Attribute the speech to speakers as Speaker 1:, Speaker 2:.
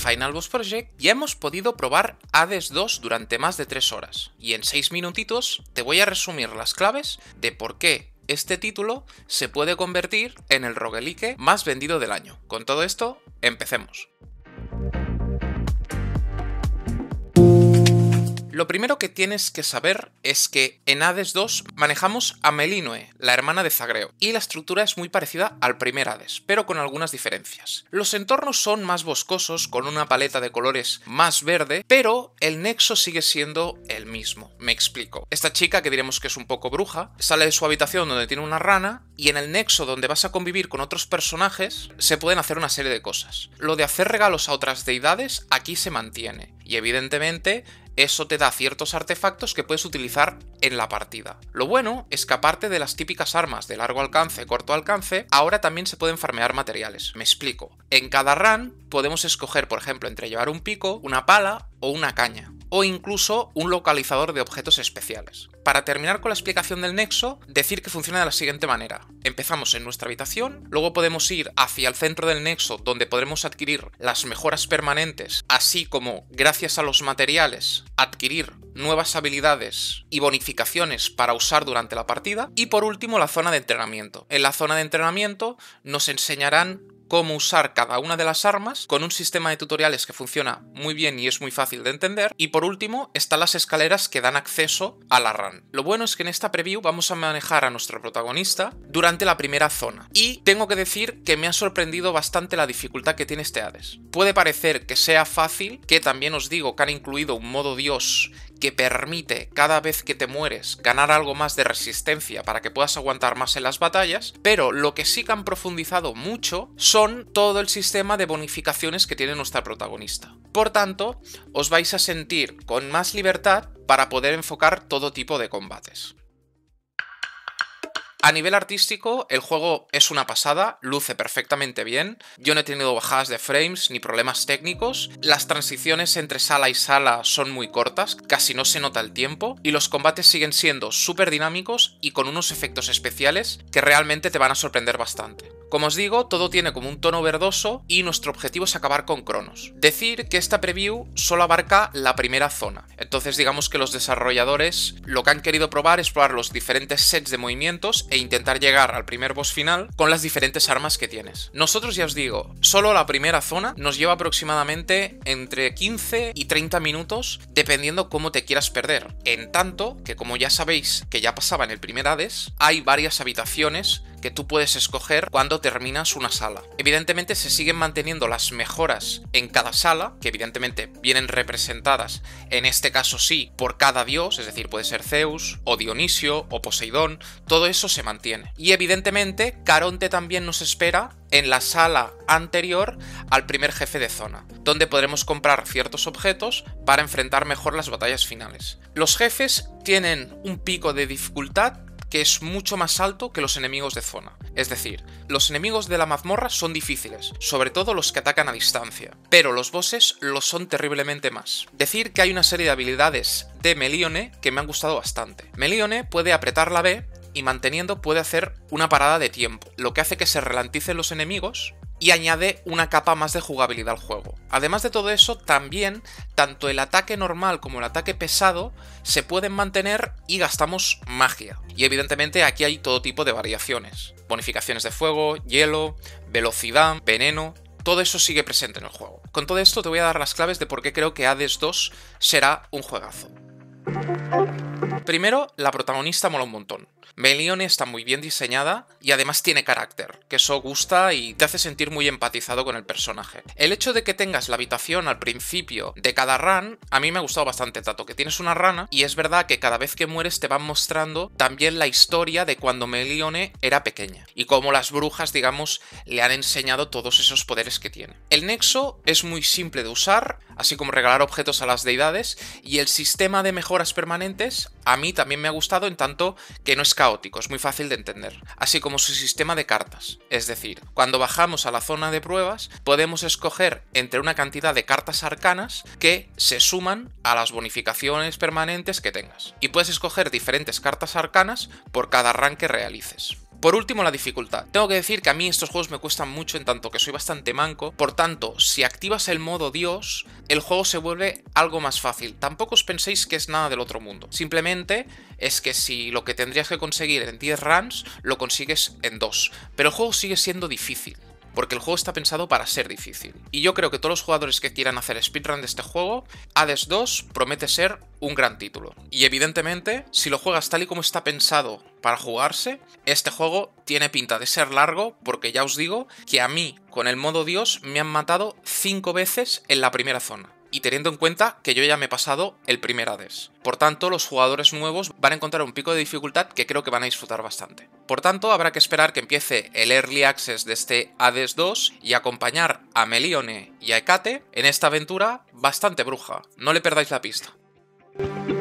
Speaker 1: Final Boss Project y hemos podido probar Hades 2 durante más de 3 horas. Y en 6 minutitos te voy a resumir las claves de por qué este título se puede convertir en el roguelike más vendido del año. Con todo esto, empecemos. Lo primero que tienes que saber es que en Hades 2 manejamos a Melinoe, la hermana de Zagreo, y la estructura es muy parecida al primer Hades, pero con algunas diferencias. Los entornos son más boscosos, con una paleta de colores más verde, pero el nexo sigue siendo el mismo. Me explico. Esta chica, que diremos que es un poco bruja, sale de su habitación donde tiene una rana, y en el nexo donde vas a convivir con otros personajes, se pueden hacer una serie de cosas. Lo de hacer regalos a otras deidades aquí se mantiene, y evidentemente eso te da ciertos artefactos que puedes utilizar en la partida. Lo bueno es que aparte de las típicas armas de largo alcance, corto alcance, ahora también se pueden farmear materiales. Me explico. En cada run podemos escoger, por ejemplo, entre llevar un pico, una pala o una caña, o incluso un localizador de objetos especiales. Para terminar con la explicación del nexo, decir que funciona de la siguiente manera. Empezamos en nuestra habitación, luego podemos ir hacia el centro del nexo donde podremos adquirir las mejoras permanentes, así como, gracias a los materiales, adquirir nuevas habilidades y bonificaciones para usar durante la partida. Y por último, la zona de entrenamiento. En la zona de entrenamiento nos enseñarán cómo usar cada una de las armas con un sistema de tutoriales que funciona muy bien y es muy fácil de entender. Y por último están las escaleras que dan acceso a la run. Lo bueno es que en esta preview vamos a manejar a nuestro protagonista durante la primera zona. Y tengo que decir que me ha sorprendido bastante la dificultad que tiene este Hades. Puede parecer que sea fácil, que también os digo que han incluido un modo Dios que permite cada vez que te mueres ganar algo más de resistencia para que puedas aguantar más en las batallas, pero lo que sí que han profundizado mucho son todo el sistema de bonificaciones que tiene nuestra protagonista. Por tanto, os vais a sentir con más libertad para poder enfocar todo tipo de combates. A nivel artístico, el juego es una pasada, luce perfectamente bien, yo no he tenido bajadas de frames ni problemas técnicos, las transiciones entre sala y sala son muy cortas, casi no se nota el tiempo, y los combates siguen siendo súper dinámicos y con unos efectos especiales que realmente te van a sorprender bastante. Como os digo, todo tiene como un tono verdoso y nuestro objetivo es acabar con Cronos. Decir que esta preview solo abarca la primera zona, entonces digamos que los desarrolladores lo que han querido probar es probar los diferentes sets de movimientos e intentar llegar al primer boss final con las diferentes armas que tienes. Nosotros, ya os digo, solo la primera zona nos lleva aproximadamente entre 15 y 30 minutos dependiendo cómo te quieras perder. En tanto que, como ya sabéis que ya pasaba en el primer Hades, hay varias habitaciones que tú puedes escoger cuando terminas una sala. Evidentemente se siguen manteniendo las mejoras en cada sala, que evidentemente vienen representadas, en este caso sí, por cada dios, es decir, puede ser Zeus, o Dionisio, o Poseidón, todo eso se mantiene. Y evidentemente Caronte también nos espera en la sala anterior al primer jefe de zona, donde podremos comprar ciertos objetos para enfrentar mejor las batallas finales. Los jefes tienen un pico de dificultad que es mucho más alto que los enemigos de zona. Es decir, los enemigos de la mazmorra son difíciles, sobre todo los que atacan a distancia, pero los bosses lo son terriblemente más. Decir que hay una serie de habilidades de Melinoe que me han gustado bastante. Melinoe puede apretar la B y manteniendo puede hacer una parada de tiempo, lo que hace que se ralenticen los enemigos y añade una capa más de jugabilidad al juego. Además de todo eso, también tanto el ataque normal como el ataque pesado se pueden mantener y gastamos magia. Y evidentemente aquí hay todo tipo de variaciones. Bonificaciones de fuego, hielo, velocidad, veneno, todo eso sigue presente en el juego. Con todo esto te voy a dar las claves de por qué creo que Hades 2 será un juegazo. Primero, la protagonista mola un montón. Melinoe está muy bien diseñada y además tiene carácter, que eso gusta y te hace sentir muy empatizado con el personaje. El hecho de que tengas la habitación al principio de cada run, a mí me ha gustado bastante, tanto que tienes una rana y es verdad que cada vez que mueres te van mostrando también la historia de cuando Melinoe era pequeña y cómo las brujas, digamos, le han enseñado todos esos poderes que tiene. El nexo es muy simple de usar, así como regalar objetos a las deidades, y el sistema de mejoras permanentes a mí también me ha gustado en tanto que no es caótico, es muy fácil de entender, así como su sistema de cartas. Es decir, cuando bajamos a la zona de pruebas podemos escoger entre una cantidad de cartas arcanas que se suman a las bonificaciones permanentes que tengas, y puedes escoger diferentes cartas arcanas por cada run que realices. Por último, la dificultad. Tengo que decir que a mí estos juegos me cuestan mucho en tanto que soy bastante manco, por tanto, si activas el modo Dios, el juego se vuelve algo más fácil. Tampoco os penséis que es nada del otro mundo. Simplemente es que si lo que tendrías que conseguir en 10 runs, lo consigues en 2. Pero el juego sigue siendo difícil, porque el juego está pensado para ser difícil. Y yo creo que todos los jugadores que quieran hacer speedrun de este juego, Hades 2 promete ser un gran título. Y evidentemente, si lo juegas tal y como está pensado para jugarse, este juego tiene pinta de ser largo, porque ya os digo que a mí, con el modo Dios, me han matado 5 veces en la primera zona. Y teniendo en cuenta que yo ya me he pasado el primer Hades. Por tanto, los jugadores nuevos van a encontrar un pico de dificultad que creo que van a disfrutar bastante. Por tanto, habrá que esperar que empiece el Early Access de este Hades 2 y acompañar a Melione y a Hecate en esta aventura bastante bruja. No le perdáis la pista.